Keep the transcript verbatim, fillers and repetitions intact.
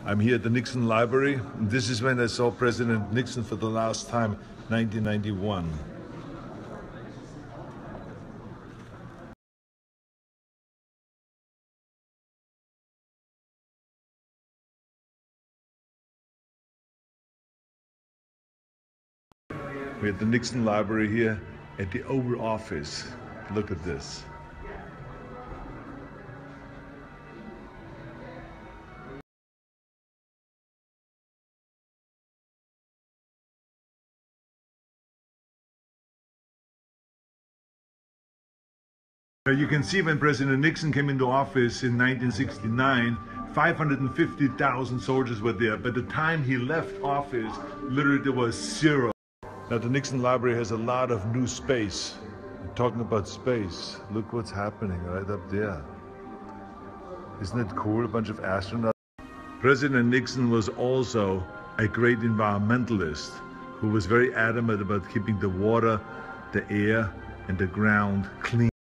I'm here at the Nixon Library, and this is when I saw President Nixon for the last time, nineteen ninety-one. We're at the Nixon Library here at the Oval Office. Look at this. Now you can see when President Nixon came into office in nineteen sixty-nine, five hundred fifty thousand soldiers were there. By the time he left office, literally there was zero. Now the Nixon Library has a lot of new space. We're talking about space. Look what's happening right up there. Isn't it cool? A bunch of astronauts. President Nixon was also a great environmentalist who was very adamant about keeping the water, the air, and the ground clean.